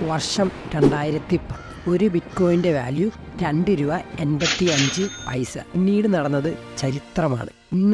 വർഷം 2010 ഒരു ബിറ്റ്കോയിൻ്റെ വാല്യൂ $2.85. പിന്നീട് നടന്നത് ചരിത്രമാണ്. ഇന്ന്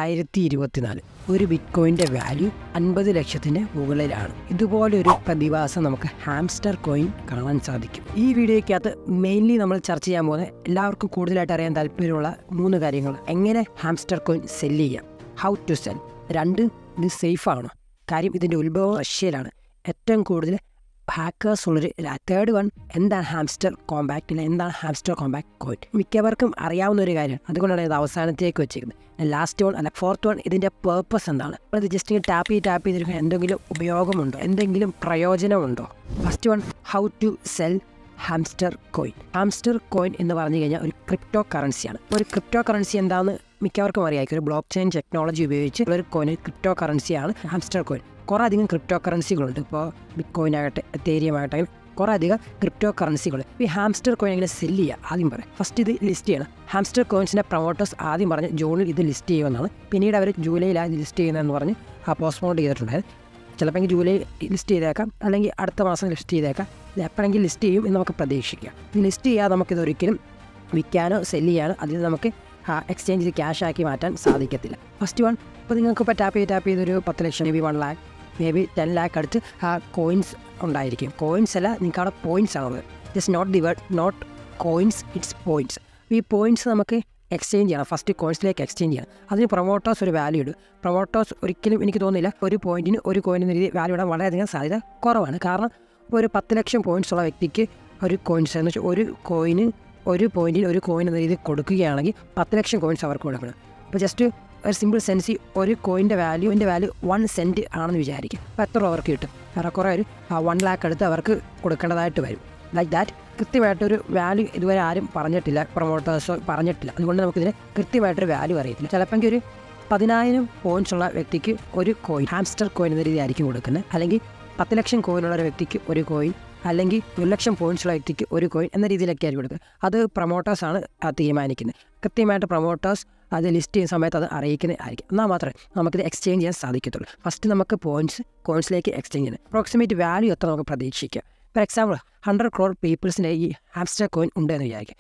2024 ഒരു ബിറ്റ്കോയിൻ്റെ വാല്യൂ 50 ലക്ഷത്തിന് മുകളിലാണ്. ഇതുപോലൊരു പ്രതിഭാസം നമുക്ക് ഹാംസ്റ്റർ കോയിൻ കാണാൻ സാധിക്കും. ഈ വീഡിയോയ്ക്കകത്ത് മെയിൻലി നമ്മൾ ചർച്ച ചെയ്യാൻ പോകുന്നത് എല്ലാവർക്കും കൂടുതലായിട്ട് അറിയാൻ താല്പര്യമുള്ള 3 കാര്യങ്ങൾ. എങ്ങനെ ഹാംസ്റ്റർ കോയിൻ സെല്ല് ചെയ്യാം, ഹൗ ടു സെൽ. 2, ഇത് സേഫ് ആണോ? കാര്യം ഇതിൻ്റെ ഉത്ഭവം റഷ്യയിലാണ്. ഏറ്റവും കൂടുതൽ ഹാക്കേഴ്സ് ഉള്ളൊരു. 3rd വൺ, എന്താണ് ഹാംസ്റ്റർ കോമ്പാക്ട്, ഇല്ല എന്താണ് ഹാംസ്റ്റർ കോമ്പാക്ട് കോയിൻ. മിക്കവർക്കും അറിയാവുന്ന ഒരു കാര്യം, അതുകൊണ്ടാണ് ഇത് അവസാനത്തേക്ക് വെച്ചിരിക്കുന്നത്. ലാസ്റ്റ് വൺ അല്ല 4th വൺ, ഇതിൻ്റെ പേർപ്പസ് എന്താണ്. ഇത് ജസ്റ്റ് ടാപ്പ് ചെയ്തിരിക്കാൻ എന്തെങ്കിലും ഉപയോഗമുണ്ടോ, എന്തെങ്കിലും പ്രയോജനമുണ്ടോ? First one, how to sell hamster coin. Hamster coin എന്ന് പറഞ്ഞു കഴിഞ്ഞാൽ ഒരു ക്രിപ്റ്റോ കറൻസിയാണ്. ഒരു ക്രിപ്റ്റോ കറൻസി എന്താണെന്ന് മിക്കവർക്കും അറിയാമായിരിക്കും. ഒരു ബ്ലോക്ക് ചെയിൻ ടെക്നോളജി ഉപയോഗിച്ച് ഒരു കോയിൻ, ക്രിപ്റ്റോ കറൻസിയാണ് ഹാംസ്റ്റർ കോയിൻ. കുറേ അധികം ക്രിപ്റ്റോ കറൻസികളുണ്ട്. ഇപ്പോൾ ബിറ്റ് കോയിൻ ആകട്ടെ, എത്തേരിയം ആകട്ടെ, കുറേ അധികം ക്രിപ്റ്റോ കറൻസികൾ. ഈ ഹാംസ്റ്റർ കോയിൻ എങ്ങനെ സെല്ല് ചെയ്യുക ആദ്യം പറയാം. ഫസ്റ്റ് ഇത് ലിസ്റ്റ് ചെയ്യണം. ഹാംസ്റ്റർ കോയിൻസിൻ്റെ പ്രൊമോട്ടേഴ്സ് ആദ്യം പറഞ്ഞ് ജൂണിൽ ഇത് ലിസ്റ്റ് ചെയ്യുമെന്നാണ്. പിന്നീട് അവർ ജൂലൈയിലാണ് ഇത് ലിസ്റ്റ് ചെയ്യുന്നതെന്ന് പറഞ്ഞ് പോസ്റ്റ്പോൺ ചെയ്തിട്ടുണ്ടായത്. ചിലപ്പോൾ ജൂലൈ ലിസ്റ്റ് ചെയ്തേക്കാം, അല്ലെങ്കിൽ അടുത്ത മാസം ലിസ്റ്റ് ചെയ്തേക്കാം. ഇത് എപ്പോഴെങ്കിലും ലിസ്റ്റ് ചെയ്യും എന്ന് നമുക്ക് പ്രതീക്ഷിക്കാം. ഇത് ലിസ്റ്റ് ചെയ്യാതെ നമുക്കിതൊരിക്കലും വിൽക്കാനോ സെല്ല് ചെയ്യാനോ അതിൽ നമുക്ക് എക്സ്ചേഞ്ച് ചെയ്ത് ക്യാഷ് ആക്കി മാറ്റാൻ സാധിക്കത്തില്ല. ഫസ്റ്റ് വൺ, ഇപ്പോൾ നിങ്ങൾക്കിപ്പോൾ ടാപ്പ് ചെയ്തൊരു 10 ലക്ഷം, maybe 1 lakh, maybe 10 lakh അടുത്ത് കോയിൻസ് ഉണ്ടായിരിക്കും. കോയിൻസ് അല്ല, നിങ്ങൾക്ക് അവിടെ പോയിൻറ്റ്സ് ആണുള്ളത്. Just note the word, not coins, it's points. ഈ പോയിൻറ്റ്സ് നമുക്ക് എക്സ്ചേഞ്ച് ചെയ്യണം. ഫസ്റ്റ് കോയിൻസിലേക്ക് എക്സ്ചേഞ്ച് ചെയ്യണം. അതിന് പ്രൊമോട്ടേഴ്സ് ഒരു വാല്യൂ ഇടും. പ്രൊമോട്ടേഴ്സ് ഒരിക്കലും എനിക്ക് തോന്നുന്നില്ല ഒരു പോയിൻറ്റിന് ഒരു കോയിൻ എന്ന രീതി വാല്യൂ ഇടാൻ വളരെയധികം സാധ്യത കുറവാണ്. കാരണം ഇപ്പോൾ ഒരു 10 ലക്ഷം പോയിൻറ്റ്സ് ഉള്ള വ്യക്തിക്ക് ഒരു കോയിൻസ് എന്ന് വെച്ചാൽ ഒരു കോയിന്, ഒരു പോയിൻറ്റിന് ഒരു കോയിൻ എന്ന രീതി കൊടുക്കുകയാണെങ്കിൽ 10 ലക്ഷം കോയിൻസ് അവർക്ക് കൊടുക്കണം. അപ്പോൾ ജസ്റ്റ് ഒരു സിമ്പിൾ സെൻസ്, ഒരു കോയിൻ്റെ വാല്യൂ 1 cent ആണെന്ന് വിചാരിക്കും. അപ്പോൾ എത്ര അവർക്ക് കിട്ടും? കുറേ ഒരു 1 lakh അടുത്ത് അവർക്ക് കൊടുക്കേണ്ടതായിട്ട് വരും. ലൈക്ക് ദാറ്റ് കൃത്യമായിട്ടൊരു വാല്യൂ ഇതുവരെ ആരും പറഞ്ഞിട്ടില്ല, പ്രൊമോട്ടേഴ്സോ പറഞ്ഞിട്ടില്ല. അതുകൊണ്ട് നമുക്കിതിന് കൃത്യമായിട്ടൊരു വാല്യൂ അറിയത്തില്ല. ചിലപ്പോൾ ഒരു 10,000 പോയിൻറ്റ്സ് ഉള്ള വ്യക്തിക്ക് ഒരു കോയിൻ, ഹാംസ്റ്റർ കോയിൻ എന്ന രീതി ആയിരിക്കും കൊടുക്കുന്നത്. അല്ലെങ്കിൽ 10 ലക്ഷം കോയിനുള്ള ഒരു വ്യക്തിക്ക് ഒരു കോയിൻ, അല്ലെങ്കിൽ 1 ലക്ഷം പോയിൻറ്റ്സ് ഉള്ള വ്യക്തിക്ക് ഒരു കോയിൻ എന്ന രീതിയിലൊക്കെ ആയിരിക്കും കൊടുക്കുക. അത് പ്രൊമോട്ടേഴ്സാണ് തീരുമാനിക്കുന്നത്. കൃത്യമായിട്ട് പ്രൊമോട്ടേഴ്സ് അത് ലിസ്റ്റ് ചെയ്യുന്ന സമയത്ത് അത് അറിയിക്കുന്നതായിരിക്കും. എന്നാൽ മാത്രമേ നമുക്കിത് എക്സ്ചേഞ്ച് ചെയ്യാൻ സാധിക്കത്തുള്ളൂ. ഫസ്റ്റ് നമുക്ക് കോയിൻസിലേക്ക് എക്സ്ചേഞ്ച് ചെയ്യുന്നത്. അപ്രോക്സിമേറ്റ് വാല്യൂ എത്ര നമുക്ക് പ്രതീക്ഷിക്കാം. ഫോർ എക്സാമ്പിൾ 100 crore പീപ്പിൾസിൻ്റെ ഈ ഹാംസ്റ്റർ കോയിൻ ഉണ്ടെന്ന് വിചാരിക്കും.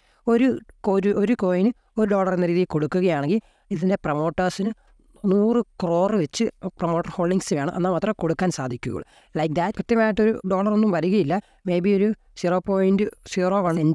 ഒരു കോയിന് $1 എന്ന രീതിയിൽ കൊടുക്കുകയാണെങ്കിൽ ഇതിൻ്റെ പ്രൊമോട്ടേഴ്സിന് 100 crore വെച്ച് പ്രൊമോട്ടർ ഹോൾഡിങ്സ് വേണം, എന്നാൽ മാത്രമേ കൊടുക്കാൻ സാധിക്കുകയുള്ളൂ. ലൈക്ക് ദാറ്റ് കൃത്യമായിട്ടൊരു $1 വരികയില്ല. മേ ബി ഒരു 0.01 cent,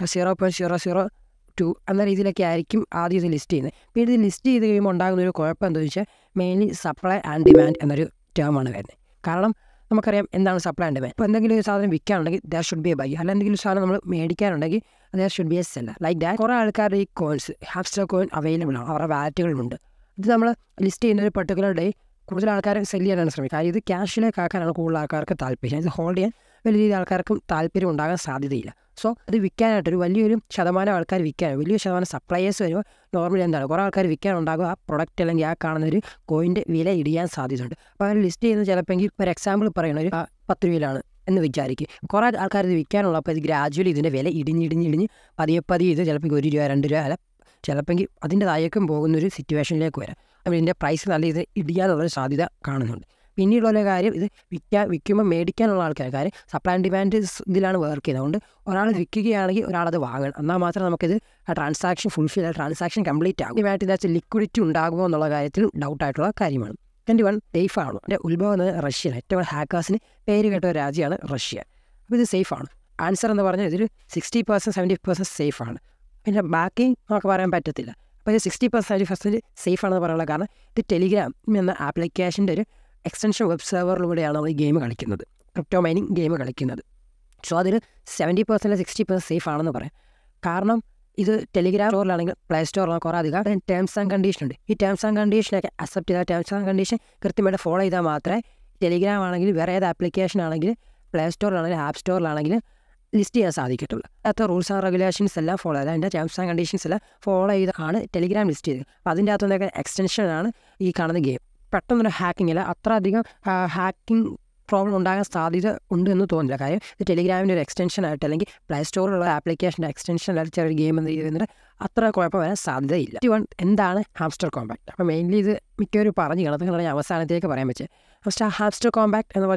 0.002 എന്ന രീതിയിലൊക്കെ ആയിരിക്കും ആദ്യം ഇത് ലിസ്റ്റ് ചെയ്യുന്നത്. പിന്നെ ഇത് ലിസ്റ്റ് ചെയ്ത് കഴിയുമ്പോൾ ഉണ്ടാകുന്ന ഒരു കുഴപ്പം എന്താണെന്ന് വെച്ചാൽ മെയിൻലി സപ്ലൈ ആൻഡ് ഡിമാൻഡ് എന്നൊരു ടേമാണ് വരുന്നത്. കാരണം നമുക്കറിയാം എന്താണ് സപ്ലൈ ആൻഡ് ഡിമാൻഡ്. ഇപ്പോൾ എന്തെങ്കിലും ഒരു സാധനം വിൽക്കാനുണ്ടെങ്കിൽ there should be a buy, അല്ലെങ്കിൽ എന്തെങ്കിലും സാധനം നമ്മൾ മേടിക്കാനുണ്ടെങ്കിൽ there should be a seller. Like that കുറേ ആൾക്കാരുടെ ഈ കോയിൻസ്, ഹാംസ്റ്റർ കോയിൻ അവൈലബിൾ ആണ്, അവരുടെ വാലറ്റുകളുണ്ട്. ഇത് നമ്മൾ ലിസ്റ്റ് ചെയ്യുന്ന ഒരു പെർട്ടിക്കുലർ ഡേ കൂടുതൽ ആൾക്കാർ സെല്ല് ചെയ്യാനാണ് ശ്രമിക്കുക. കാര്യം ഇത് ക്യാഷിലേക്ക് ആക്കാനാണ് കൂടുതൽ ആൾക്കാർക്ക് താല്പര്യം. ഇത് ഹോൾഡ് ചെയ്യാൻ വലിയ രീതിയിൽ ആൾക്കാർക്കും താല്പര്യം ഉണ്ടാകാൻ സാധ്യതയില്ല. സോ അത് വിൽക്കാനായിട്ടൊരു വലിയൊരു ശതമാനം ആൾക്കാർ വലിയൊരു ശതമാനം സപ്ലയേഴ്സ് വരുമ്പോൾ നോർമലി എന്താണ് കുറേ ആൾക്കാർ വിൽക്കാനുണ്ടാകും. ആ പ്രൊഡക്റ്റ് അല്ലെങ്കിൽ ആ കാണുന്ന ഒരു കോയിൻ്റെ വില ഇടിയാൻ സാധ്യതയുണ്ട്. അപ്പോൾ അവർ ലിസ്റ്റ് ചെയ്യുന്നത് ചിലപ്പോൾ ഒരു എക്സാമ്പിൾ പറയുന്ന ഒരു 10 രൂപയിലാണ് എന്ന് വിചാരിക്കും. കുറേ ആൾക്കാർ ഇത് വിൽക്കാനുള്ള, അപ്പോൾ ഇത് ഗ്രാജുവലി ഇതിൻ്റെ വില ഇടിഞ്ഞ് പതിയെ ഇത് ചിലപ്പോൾ 1 രൂപ 2 രൂപ അല്ല, ചിലപ്പോൾ അതിൻ്റെ താഴേക്കും പോകുന്നൊരു സിറ്റുവേഷനിലേക്ക് വരാം. അപ്പോൾ ഇതിൻ്റെ പ്രൈസ് നല്ല ഇത് ഇടിയാനുള്ളൊരു സാധ്യത കാണുന്നുണ്ട്. പിന്നീടുള്ള കാര്യം, ഇത് വിൽക്കുമ്പോൾ മേടിക്കാനുള്ള ആൾക്കാർ, കാര്യം സപ്ലൈ ആൻഡ് ഡിമാൻഡ് ഇതിലാണ് വർക്ക് ചെയ്യുന്നത്. അതുകൊണ്ട് ഒരാൾ വിൽക്കുകയാണെങ്കിൽ ഒരാളത് വാങ്ങണം, എന്നാൽ മാത്രമേ നമുക്കിത് ആ ട്രാൻസാക്ഷൻ ട്രാൻസാക്ഷൻ കംപ്ലീറ്റ് ആകും. ഇതുമായിട്ട് ഇതാ ലിക്വിഡിറ്റി ഉണ്ടാകുമോ എന്നുള്ള കാര്യത്തിൽ ഡൗട്ടായിട്ടുള്ള കാര്യമാണ്. 21, സേഫ് ആണോ? എൻ്റെ ഉത്ഭവം എന്നത് റഷ്യയാണ്. ഏറ്റവും ഹാക്കേഴ്സിന് പേര് കേട്ട ഒരു രാജ്യമാണ് റഷ്യ. അപ്പോൾ ഇത് സേഫ് ആണ്. ആൻസർ എന്ന് പറഞ്ഞാൽ ഇതൊരു 60% 70% സേഫ് ആണ്. പിന്നെ ബാക്കി നമുക്ക് പറയാൻ പറ്റത്തില്ല. അപ്പോൾ ഇത് 60% 70% സേഫ് ആണെന്ന് പറയാനുള്ള കാരണം ഇത് ടെലിഗ്രാം എന്ന ആപ്ലിക്കേഷൻ്റെ ഒരു എക്സ്റ്റൻഷൻ വെബ് സെർവറിലൂടെയാണ് നമ്മൾ ഈ ഗെയിം കളിക്കുന്നത്, ക്രിപ്റ്റോ മൈനിങ് ഗെയിം കളിക്കുന്നത്. സോ അതൊരു 70% 60% സേഫ് ആണെന്ന് പറയാം. കാരണം ഇത് ടെലിഗ്രാം സ്റ്റോറിലാണെങ്കിൽ പ്ലേ സ്റ്റോറിലാണ് കുറേ അധികം ടേംസ് ആൻഡ് കണ്ടീഷൻ ഉണ്ട്. ഈ ടേംസ് ആൻഡ് കണ്ടീഷനൊക്കെ അക്സെപ്റ്റ് ചെയ്താൽ, ടേംസ് ആൻഡ് കണ്ടീഷൻ കൃത്യമായിട്ട് ഫോളോ ചെയ്താൽ മാത്രമേ ടെലിഗ്രാം ആണെങ്കിൽ വേറെ ഏത് ആപ്ലിക്കേഷൻ ആണെങ്കിൽ പ്ലേ സ്റ്റോറിലാണെങ്കിൽ ആപ്പ് സ്റ്റോറിലാണെങ്കിൽ ലിസ്റ്റ് ചെയ്യാൻ സാധിക്കത്തുള്ളൂ. അത്ര റൂൾസ് ആൻഡ് റെഗുലേഷൻസ് എല്ലാം ഫോളോ ചെയ്ത്, അതിൻ്റെ ടേംസ് ആൻഡ് കണ്ടീഷൻസ് എല്ലാം ഫോളോ ചെയ്താണ് ടെലിഗ്രാം ലിസ്റ്റ് ചെയ്തത്. അപ്പോൾ അതിൻ്റെ അകത്തുനിന്നൊക്കെ എക്സ്റ്റൻഷനാണ് ഈ കാണുന്ന ഗെയിം. പെട്ടെന്നൊരു ഹാക്കിംഗ് അല്ല, അത്ര അധികം ഹാക്കിംഗ് പ്രോബ്ലം ഉണ്ടാകാൻ സാധ്യത ഉണ്ട് എന്ന് തോന്നില്ല. കാര്യം ഇത് ടെലിഗ്രാമിൻ്റെ ഒരു എക്സ്റ്റൻഷനായിട്ട് അല്ലെങ്കിൽ പ്ലേ സ്റ്റോറിലുള്ള ആപ്ലിക്കേഷൻ്റെ എക്സ്റ്റൻഷനായിട്ട് ചെറിയ ഗെയിം എന്ന് ചെയ്യുന്നതിന് അത്ര കുഴപ്പം വരാൻ സാധ്യതയില്ല. എന്താണ് ഹാംസ്റ്റർ കോമ്പാക്ട്? അപ്പോൾ മെയിൻലി ഇത് മിക്കവരും പറഞ്ഞു കാണുന്നത് ഞാൻ അവസാനത്തേക്ക് പറയാൻ വെച്ചത്. ഫസ്റ്റ് ഹാംസ്റ്റർ കോമ്പാക്ട് എന്ന് പറഞ്ഞൊരു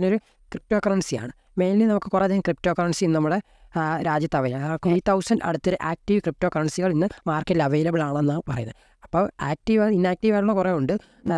ക്രിപ്റ്റോ കറൻസിയാണ്. മെയിൻലി നമുക്ക് കുറേയധികം ക്രിപ്റ്റോ കറൻസി നമ്മുടെ രാജ്യത്ത് അവൈലബിൾ 8,000 അടുത്തൊരു ആക്റ്റീവ് ക്രിപ്റ്റോ കറൻസികൾ ഇന്ന് മാർക്കറ്റിൽ അവൈലബിൾ ആണെന്നാണ് പറയുന്നത്. അപ്പോൾ ഇന്നാക്റ്റീവ് ആയിട്ടുള്ള കുറേ ഉണ്ട്.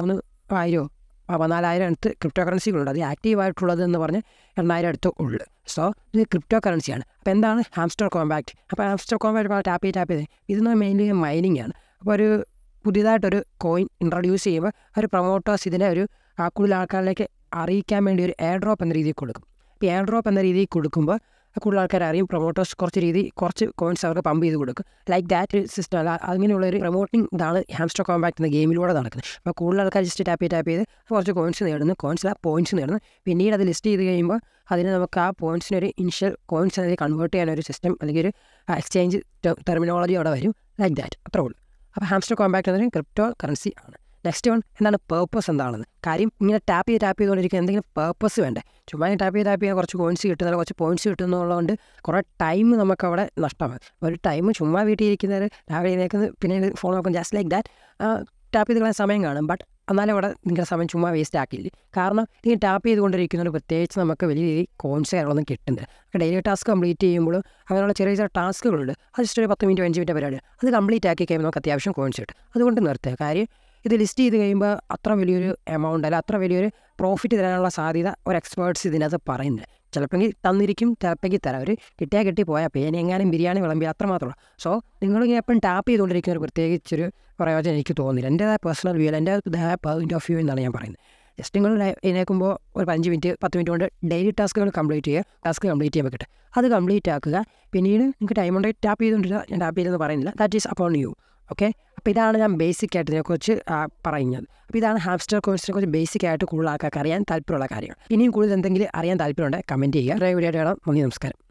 14,000 അടുത്ത് ക്രിപ്റ്റോ കറൻസികളുണ്ട്. അത് ആക്റ്റീവായിട്ടുള്ളത് എന്ന് പറഞ്ഞ് 8,000 അടുത്ത് ഉള്ളു. സോ ഇത് ക്രിപ്റ്റോ കറൻസിയാണ്. അപ്പോൾ എന്താണ് ഹാംസ്റ്റർ കോമ്പാക്റ്റ്? അപ്പോൾ ഹാംസ്റ്റർ കോമ്പാക്റ്റ് ടാപ്പ് ചെയ്ത് ഇതെന്ന് മെയിൻലി മൈനിങ് ആണ്. അപ്പോൾ ഒരു പുതിയതായിട്ടൊരു കോയിൻ ഇൻട്രൊഡ്യൂസ് ചെയ്യുമ്പോൾ ഒരു പ്രൊമോട്ടേഴ്സ് ഇതിനെ ഒരു കൂടുതൽ ആൾക്കാരിലേക്ക് അറിയിക്കാൻ വേണ്ടി ഒരു എയർ ഡ്രോപ്പ് എന്ന രീതിയിൽ കൊടുക്കും. ഇപ്പോൾ എയർ ഡ്രോപ്പ് എന്ന രീതിയിൽ കൊടുക്കുമ്പോൾ കൂടുതൽ ആൾക്കാർ അറിയും. പ്രൊമോട്ടേഴ്സ് കുറച്ച് കോയിൻസ് അവർക്ക് പമ്പ് ചെയ്ത് കൊടുക്കും. ലൈക്ക് ദാറ്റ് സിസ്റ്റം അല്ല, അങ്ങനെയുള്ളൊരു പ്രൊമോട്ടിങ് ഇതാണ് ഹാംസ്റ്റർ കോമ്പാക്റ്റ് എന്ന ഗെയിമിലൂടെ നടക്കുന്നത്. അപ്പോൾ കൂടുതൽ ആൾക്കാർ ജസ്റ്റ് ടാപ്പ് ചെയ്ത് കുറച്ച് കോയിൻസ് നേടുന്നു, പോയിൻറ്റ്സ് നേടുന്നു. പിന്നീട് അത് ലിസ്റ്റ് ചെയ്ത് കഴിയുമ്പോൾ അതിന് നമുക്ക് ആ പോയിൻറ്റ്സിനൊരു ഇനിഷ്യൽ കോയിൻസ് അതിൽ കൺവേർട്ട് ചെയ്യാനൊരു സിസ്റ്റം അല്ലെങ്കിൽ ഒരു എക്സ്ചേഞ്ച് ടെർമിനോളജി അവിടെ വരും. ലൈക്ക് ദാറ്റ് അത്രേ ഉള്ളൂ. അപ്പോൾ ഹാംസ്റ്റർ കോമ്പാക്റ്റ് എന്നൊരു ക്രിപ്റ്റോ കറൻസി ആണ്. നെക്സ്റ്റ് വൺ എന്താണ് പേർപ്പസ് എന്താണെന്ന്. കാര്യം ഇങ്ങനെ ടാപ്പ് ചെയ്തുകൊണ്ടിരിക്കുക എന്തെങ്കിലും പേർപ്പസ് വേണ്ടേ. ചുമ്മാ ടാപ്പ് ചെയ്ത് കുറച്ച് കോയിൻസ് കിട്ടുന്നത് കുറച്ച് പോയിൻറ്റ്സ് കിട്ടുന്നതുകൊണ്ട് കുറേ ടൈം നമുക്കവിടെ നഷ്ടമാണ്. ഒരു ടൈം ചുമ്മാ വീട്ടിൽ ഇരിക്കുന്നവർ രാവിലെ എഴുന്നേക്കുന്നത് പിന്നെ ഫോൺ നോക്കും. ജസ്റ്റ് ലൈക്ക് ദാറ്റ് ടാപ്പ് ചെയ്ത് കളയാൻ സമയം കാണും. ബട്ട് എന്നാലും അവിടെ നിങ്ങളുടെ സമയം ചുമ്മാ വേസ്റ്റ് ആക്കില്ല. കാരണം ഈ ടാപ്പ് ചെയ്തുകൊണ്ടിരിക്കുന്നതിന് പ്രത്യേകിച്ച് നമുക്ക് വലിയ രീതിയിൽ കോയിൻസ് കാര്യങ്ങളൊന്നും കിട്ടുന്നില്ല. ഡെയിലി ടാസ്ക് കംപ്ലീറ്റ് ചെയ്യുമ്പോഴും അങ്ങനെയുള്ള ചെറിയ ടാസ്കുകളുണ്ട്. അത് ജസ്റ്റ് ഒരു 10 മിനിറ്റ് 5 മിനിറ്റ് പരിപാടി. അത് കംപ്ലീറ്റ് ആക്കി കഴിയുമ്പോൾ നമുക്ക് അത്യാവശ്യം കോയിൻസ് കിട്ടും. അതുകൊണ്ട് നിർത്തുക. കാര്യം ഇത് ലിസ്റ്റ് ചെയ്ത് കഴിയുമ്പോൾ അത്ര വലിയൊരു എമൗണ്ട് അല്ല, അത്ര വലിയൊരു പ്രോഫിറ്റ് തരാനുള്ള സാധ്യത ഒരു എക്സ്പേർട്സ് ഇതിനകത്ത് പറയുന്നില്ല. ചിലപ്പോൾ തന്നിരിക്കും, ചിലപ്പോൾ തരാം. ഒരു കിട്ടി പോയാൽ പേന എങ്ങാനും ബിരിയാണി വിളമ്പി അത്രമാത്രമേ. സോ നിങ്ങളിങ്ങനെ എപ്പോഴും ടാപ്പ് ചെയ്തുകൊണ്ടിരിക്കുന്ന ഒരു പ്രത്യേകിച്ചൊരു പ്രയോജനം എനിക്ക് തോന്നുന്നില്ല. എൻ്റേതായ പേഴ്സണൽ വ്യൂ അല്ല, എൻ്റേതായ പോയിന്റ് ഓഫ് വ്യൂ എന്നാണ് ഞാൻ പറയുന്നത്. ജസ്റ്റ് നിങ്ങൾ എഴുന്നേൽക്കുമ്പോൾ ഒരു 5 മിനിറ്റ് 10 മിനിറ്റ് കൊണ്ട് ഡെയിലി ടാസ്കുകൾ കംപ്ലീറ്റ് ചെയ്യുമ്പോൾ കിട്ടും. അത് കംപ്ലീറ്റ് ആക്കുക. പിന്നീട് നിങ്ങൾക്ക് ടൈം കൊണ്ട് ടാപ്പ് ചെയ്തുകൊണ്ടിരിക്കുക. ഞാൻ ടാപ്പ് ചെയ്തെന്ന് പറയുന്നില്ല. That is upon you. Okay. അപ്പോൾ ഇതാണ് ഞാൻ ബേസിക് ആയിട്ട് ഇതിനെക്കുറിച്ച് പറയുന്നത്. അപ്പോൾ ഇതാണ് ഹാംസ്റ്റർ കോയിൻസിനെ കുറിച്ച് ബേസിക് ആയിട്ട് കൂടുതൽ ആൾക്കാർക്ക് അറിയാൻ താല്പര്യമുള്ള കാര്യങ്ങൾ. ഇനിയും കൂടുതൽ എന്തെങ്കിലും അറിയാൻ താല്പര്യമുണ്ടെങ്കിൽ കമൻറ്റ് ചെയ്യുക. വീഡിയോ കാണാം. നന്ദി, നമസ്കാരം.